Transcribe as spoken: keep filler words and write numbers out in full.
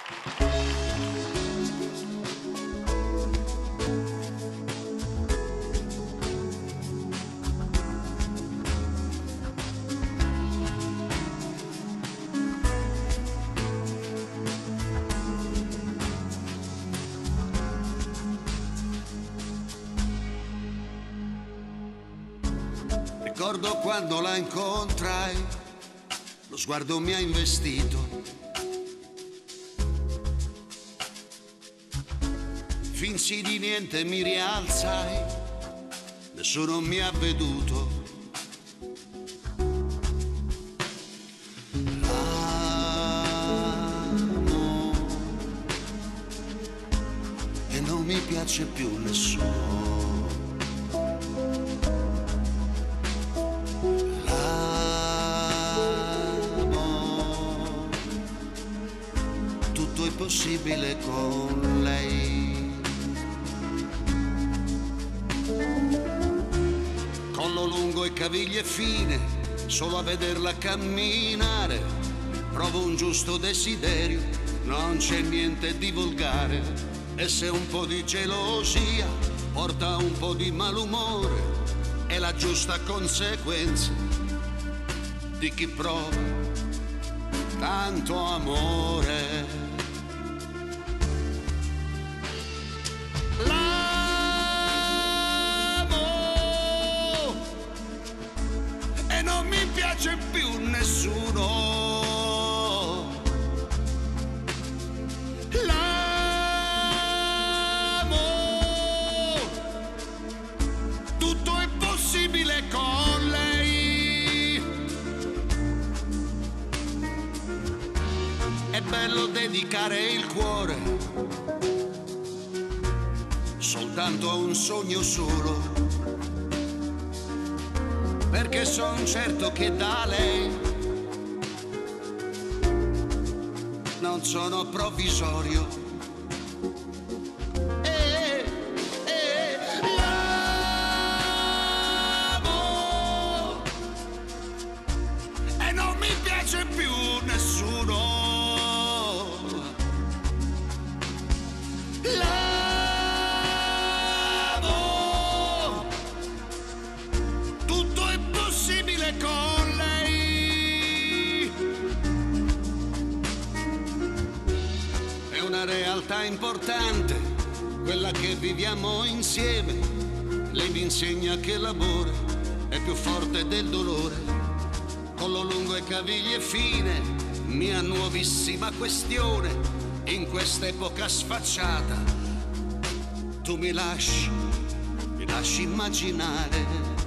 Ricordo quando la incontrai, lo sguardo mi ha investito. Finsi di niente, mi rialzai, nessuno mi ha veduto. L'amo e non mi piace più nessuno. Tutto è possibile con lei. Collo lungo e caviglie fine, solo a vederla camminare provo un giusto desiderio, non c'è niente di volgare. E se un po' di gelosia porta un po' di malumore, è la giusta conseguenza di chi prova tanto amore. Non mi piace più nessuno. L'amo, tutto è possibile con lei. È bello dedicare il cuore soltanto a un sogno solo, perché son certo che da lei non sono provvisorio. E, e l'amo e non mi piace più nessuno. Con lei è una realtà importante, quella che viviamo insieme. Lei mi insegna che l'amore è più forte del dolore. Collo lungo e caviglie fine, mia nuovissima questione. In quest'epoca sfacciata tu mi lasci, mi lasci immaginare.